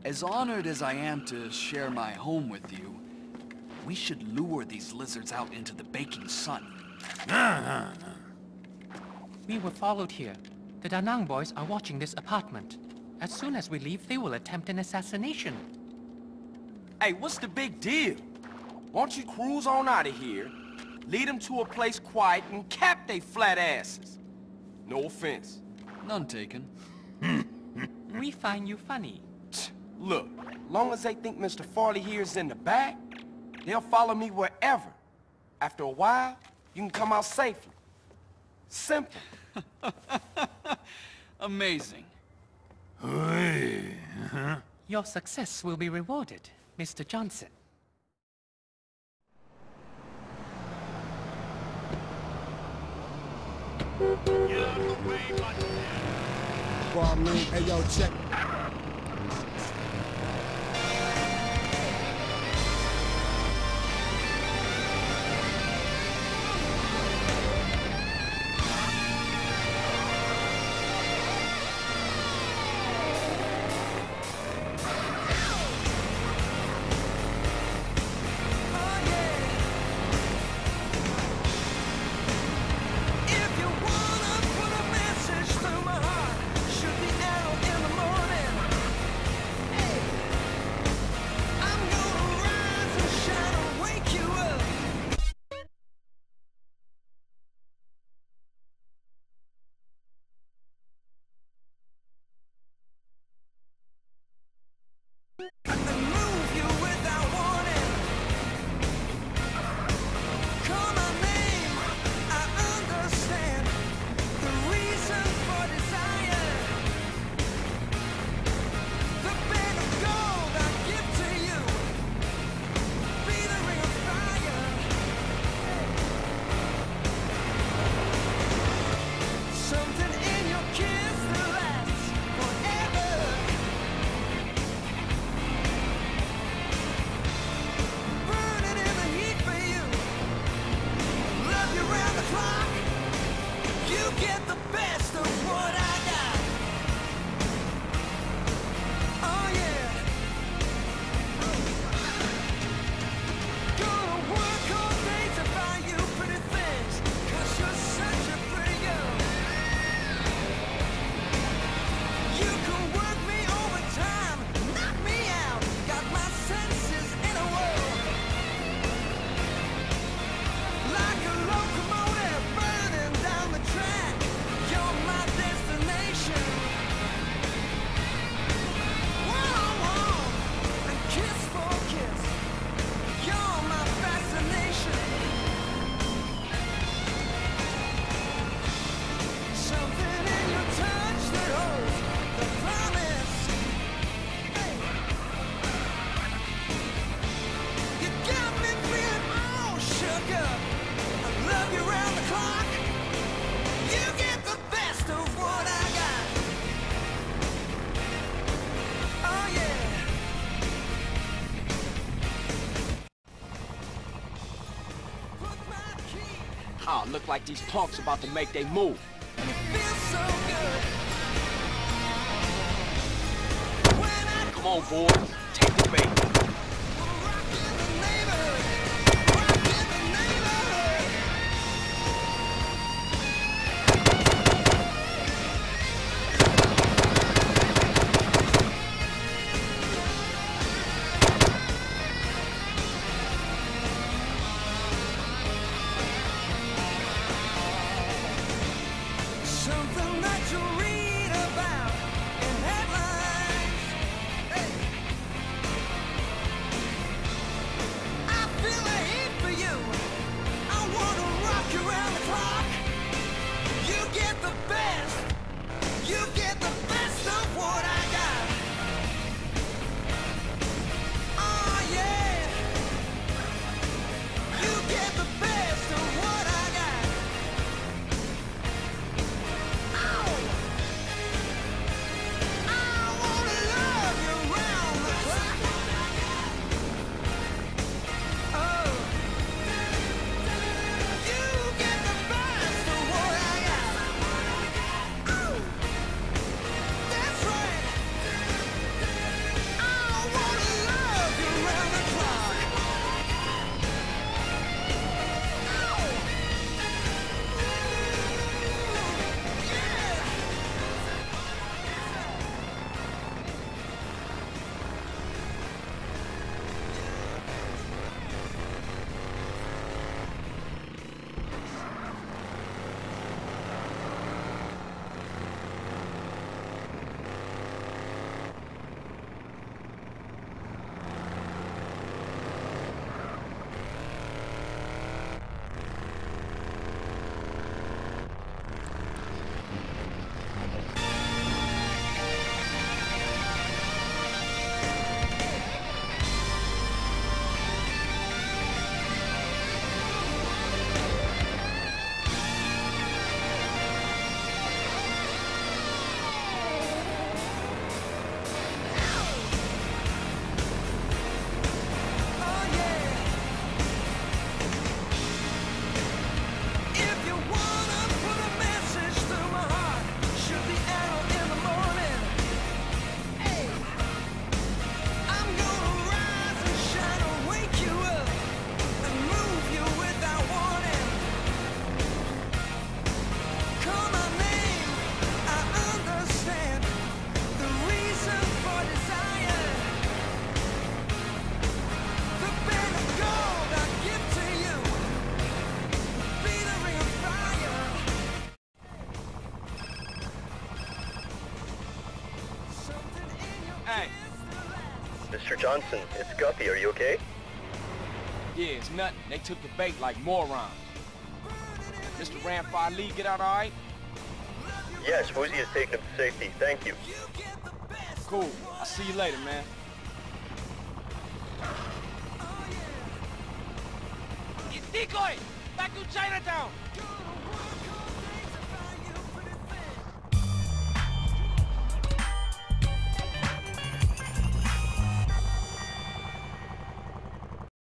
As honored as I am to share my home with you, we should lure these lizards out into the baking sun. We were followed here. The Da Nang boys are watching this apartment. As soon as we leave, they will attempt an assassination. Hey, what's the big deal? Why don't you cruise on out of here, lead them to a place quiet, and cap they flat asses? No offense. None taken. We find you funny. Look, long as they think Mr. Farley here is in the back, they'll follow me wherever. After a while, you can come out safely. Simple. Amazing. Your success will be rewarded, Mr. Johnson. Hey, yo, check. Look like these punks about to make their move. Come on, boys. Take the bait. Mr. Johnson, it's Guppy. Are you okay? Yeah, it's nothing. They took the bait like morons. Mr. Ramfire Lee get out all right? Yes, Woozy has taken him to safety. Thank you. Cool. I'll see you later, man. Decoy! Back to Chinatown!